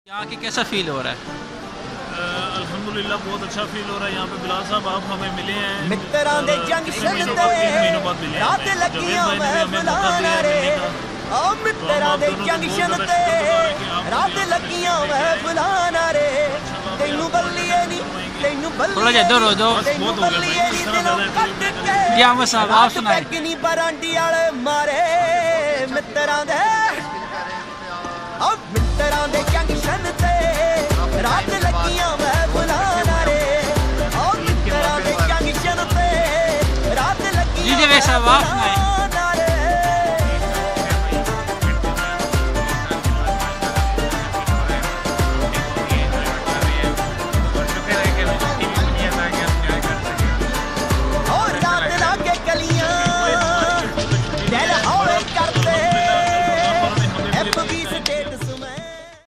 यहाँ के कैसा फील हो रहा है? अल्हम्दुलिल्लाह बहुत अच्छा फील हो रहा है यहाँ पे। बिलाल साहब आप हमें मिले हैं मित्तरां दे जंक्शन ते रात लगियां महफिलां रे ओ मित्तरां दे जंक्शन ते रात लगियां महफिलां रे तैनू बल्लिए नी तैनू थोड़ा जा इधर हो जाओ। बहुत हो गया या साहब आप सुनाए। किनी बरांडी वाले मारे मित्तरां दे ओ मित्तरां दे जंक्शन ते रात लगियां महफिलां रे ओ मित्तरां दे जंक्शन ते रात लगियां जी साहब आप सुनाए।